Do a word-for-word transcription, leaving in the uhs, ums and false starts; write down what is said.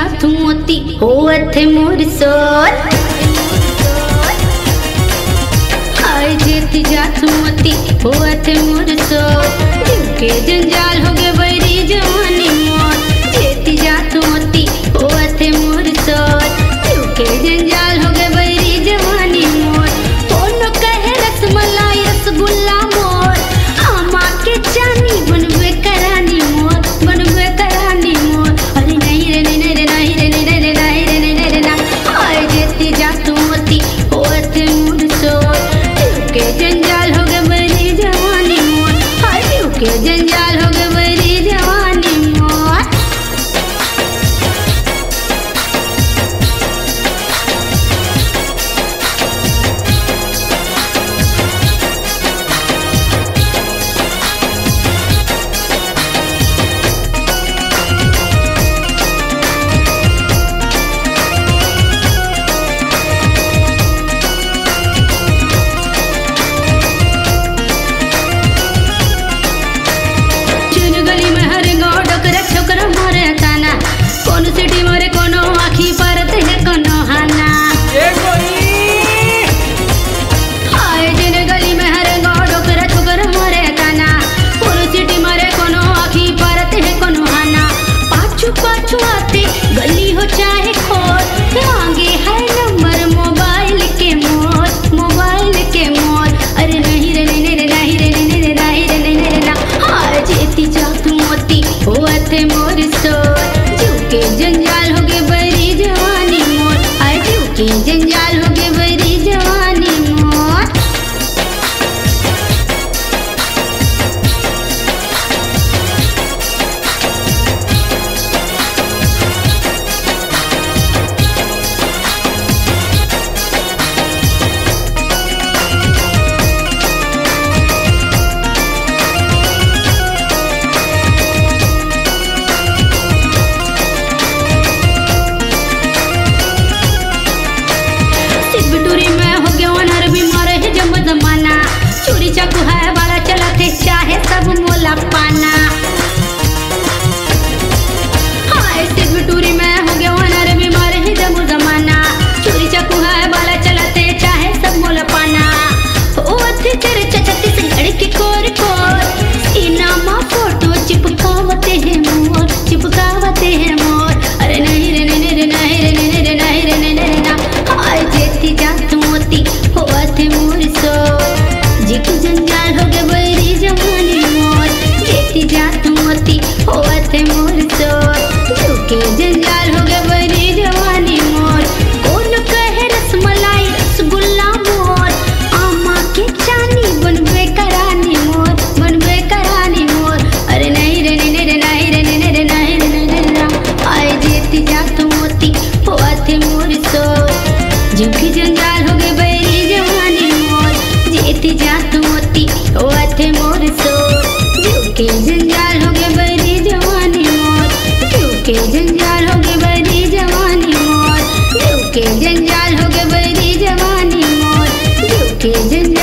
जा तू मोती होवत है मोर सोर। हाय जेती जा तू मोती होवत है मोर सोर। दिल के जंजाल हो गए बैरी जवानी मोर। जेती जा तू मोती होवत है मोर सोर। दिल के जंजाल हो गए बैरी जवानी मोर। कौन कहे रसमलाई रसगुल्ला मोर। आमा के चानी बनवे करानी मोर, बनवे करानी मोर। अरे नहीं रे नहीं रे नहीं रे नहीं रे नहीं रे नहीं रे ना। हाय जेती जा तू मोती होवत है मोर सोर। दिल के जंजाल हो गए बैरी जवानी मोर। हाय दिल के जंजाल हो गए बैरी जवानी मोर। सिटी मोरे कोनो आखी परत है कोनो हाना। हाय जिन गली में हर गौड़ो कर ठुकर मोरे ताना। पूरी सिटी मोरे कोनो आखी परत है कोनो हाना। पाछू पाछू आते गली हो चाहे खोर। मांगे है नंबर मोबाइल के मोर, मोबाइल के मोर। अरे नहीं रे नहीं रे नहीं रे नहीं रे नहीं रे नहीं रे ना। हाय जेती जा तू मोती होवत है मोर सोर। के जंजाल हो गए बैरी जवानी मोर। आए दिल के जंजाल हो गए बैरी जवानी मोर। बिटूरी में हो गया अनहर बीमार है जब जमाना। चोरी चाकू है वाला चलाते चाहे सब मोला पाना। हाय से बिटूरी में हो गया अनहर बीमार है जब जमाना। चोरी चाकू है वाला चलाते चाहे सब मोला पाना। ओ थे तेरे चचती से लड़के कोर कोर। सीना मा फोटो चिपकावते हैं मोर, चिपकावते हैं मोर। अरे नहीं रे नहीं रे नहीं रे नहीं रे नहीं रे नहीं रे ना। हाय जेती जा तू मोती होवत है मोर सोर। जेके जंजाल हो गए बैरी जवानी मोर। जेती जा तू मोती होवत है मोर सोर। दिल के जंजाल हो गए बैरी जवानी मोर। कौन कहे रसमलाई रसगुल्ला मोर। आमा के चानी बनवे करानी मोर, बनवे करानी मोर। अरे नहीं रे नहीं रे नहीं रे नहीं रे नहीं रे नहीं रे ना। हाय जेती जा तू मोती होवत है मोर सोर। जीव के जंजाल हो गए बैरी जवानी मोर। जेती जा तू मोती होवत है मोर सोर। जीव के जंजाल हो गए बैरी जवानी मोर। जीव के जंजाल हो गए बैरी जवानी मोर। जीव के जंजाल हो गए बैरी जवानी मोर। जीव के जंजाल